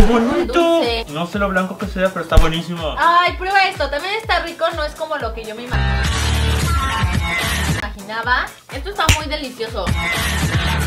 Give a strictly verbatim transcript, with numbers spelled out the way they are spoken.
bonito! Dulce. No sé lo blanco que sea, pero está buenísimo. Ay, prueba esto. También está rico, no es como lo que yo me imaginaba. Esto está muy delicioso.